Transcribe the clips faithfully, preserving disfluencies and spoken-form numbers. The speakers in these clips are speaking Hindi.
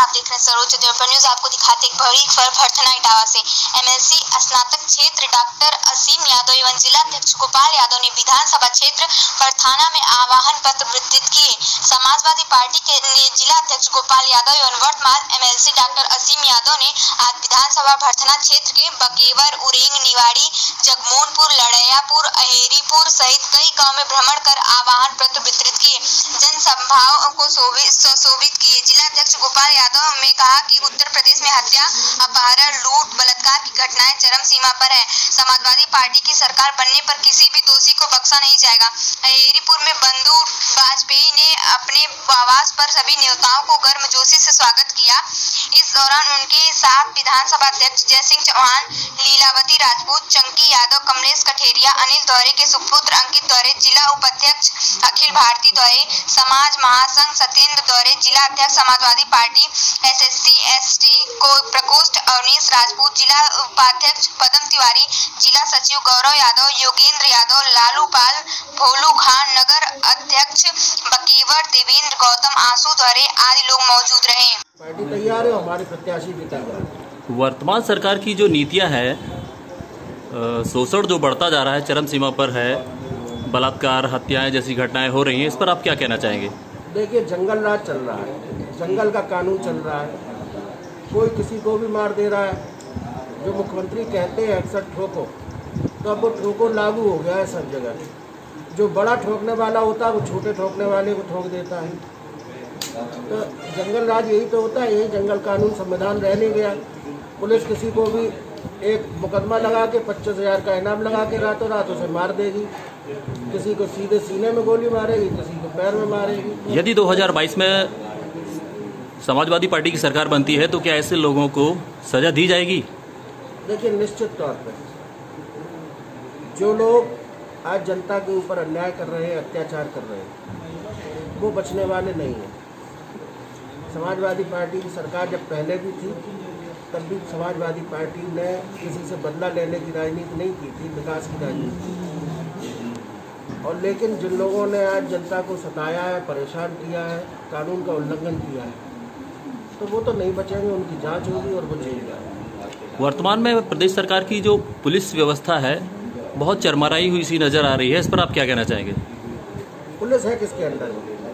आप देख रहे हैं सरोज दर्पण न्यूज। आपको दिखाते एक बड़ी खबर भरथना इटावा से। एमएलसी स्नातक क्षेत्र डॉक्टर असीम यादव एवं जिला अध्यक्ष गोपाल यादव ने विधानसभा क्षेत्र भरथना में आह्वान पत्र वितरित किए। समाजवादी पार्टी के जिला अध्यक्ष गोपाल यादव एवं वर्तमान एमएलसी डॉक्टर असीम यादव ने आज विधानसभा भरथना क्षेत्र के बकेवर, उरेंग, निवाड़ी, जगमोहनपुर, लड़ैयापुर, अहेरीपुर सहित कई गाँव में भ्रमण कर आह्वान पत्र वितरित किए, जनसभाओं को सुशोभित किए। जिला अध्यक्ष गोपाल यादव ने कहा कि उत्तर प्रदेश में हत्या, अपहरण, लूट, बलात्कार की घटनाएं चरम सीमा पर है। समाजवादी पार्टी की सरकार बनने पर किसी भी दोषी को बख्शा नहीं जाएगा। अहेरीपुर में बंधु वाजपेयी ने अपने आवास पर सभी नेताओं को गर्मजोशी से स्वागत किया। इस दौरान उनके साथ विधानसभा अध्यक्ष जय सिंह चौहान, लीलावती राजपूत, चंकी यादव, कमलेश कठेरिया, अनिल दौरे के सुपुत्र अंकित दौरे, जिला उपाध्यक्ष अखिल भारतीय दौरे, समाज महासंघ सत्येंद्र दौरे, जिला अध्यक्ष समाजवादी पार्टी एसएससी एसटी को प्रकोष्ठ अवनीश राजपूत, जिला उपाध्यक्ष पदम तिवारी, जिला सचिव गौरव यादव, योगेंद्र यादव, लालू पाल, भोलू खान, नगर अध्यक्ष बकेवर देवेंद्र गौतम, आंसू दौरे आदि लोग मौजूद रहे। पार्टी तैयार है, हमारे प्रत्याशी भी तैयार है। वर्तमान सरकार की जो नीतियां है, शोषण जो बढ़ता जा रहा है, चरम सीमा पर है, बलात्कार, हत्याएं जैसी घटनाएं हो रही हैं, इस पर आप क्या कहना चाहेंगे? देखिए, जंगल राज चल रहा है, जंगल का कानून चल रहा है, कोई किसी को भी मार दे रहा है। जो मुख्यमंत्री कहते हैं अक्सर ठोको, तो अब वो ठोको लागू हो गया है सब जगह। जो बड़ा ठोकने वाला होता है वो छोटे ठोकने वाले को ठोक देता है। तो जंगल राज यही तो होता है, यही जंगल कानून संविधान रह नहीं गया। पुलिस किसी को भी एक मुकदमा लगा के पच्चीस हजार का इनाम लगा के रातों रात उसे मार देगी। किसी को सीधे सीने में गोली मारेगी, किसी को पैर में मारेगी। यदि दो हज़ार बाईस में समाजवादी पार्टी की सरकार बनती है तो क्या ऐसे लोगों को सजा दी जाएगी? देखिए, निश्चित तौर पर जो लोग आज जनता के ऊपर अन्याय कर रहे हैं, अत्याचार कर रहे हैं, वो बचने वाले नहीं हैं। समाजवादी पार्टी की सरकार जब पहले भी थी तब भी समाजवादी पार्टी ने किसी से बदला लेने की राजनीति नहीं की थी, विकास की राजनीति। और लेकिन जिन लोगों ने आज जनता को सताया है, परेशान किया है, कानून का उल्लंघन किया है, तो वो तो नहीं बचेंगे। उनकी जांच होगी और वो जेल जाएंगे। वर्तमान में प्रदेश सरकार की जो पुलिस व्यवस्था है बहुत चरमराई हुई सी नजर आ रही है, इस पर आप क्या कहना चाहेंगे? पुलिस है किसके अंदर?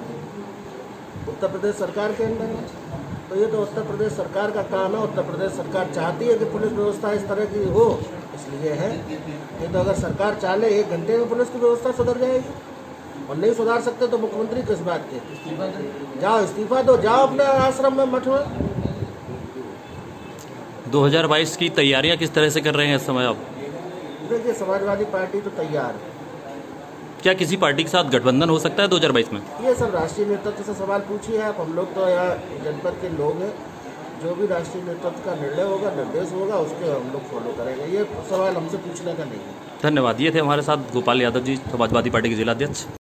उत्तर प्रदेश सरकार के अंदर है। तो ये तो उत्तर प्रदेश सरकार का काम है। उत्तर प्रदेश सरकार चाहती है कि पुलिस व्यवस्था इस तरह की हो, इसलिए है। ये तो अगर सरकार चाहे एक घंटे में पुलिस की व्यवस्था सुधर जाएगी, और नहीं सुधार सकते तो मुख्यमंत्री किस बात के? जाओ इस्तीफा दो, जाओ अपने आश्रम में, मठ में। दो हज़ार बाईस की तैयारियां किस तरह से कर रहे हैं इस समय आप? देखिए, समाजवादी पार्टी तो तैयार है। क्या किसी पार्टी के साथ गठबंधन हो सकता है दो हज़ार बाईस में? ये सब राष्ट्रीय नेतृत्व से सवाल पूछिए आप। हम लोग तो यहाँ जनपद के लोग हैं, जो भी राष्ट्रीय नेतृत्व का निर्णय होगा, निर्देश होगा, उसके हम लोग फॉलो करेंगे। ये सवाल हमसे पूछने का नहीं है। धन्यवाद। ये थे हमारे साथ गोपाल यादव जी, समाजवादी पार्टी के जिला अध्यक्ष।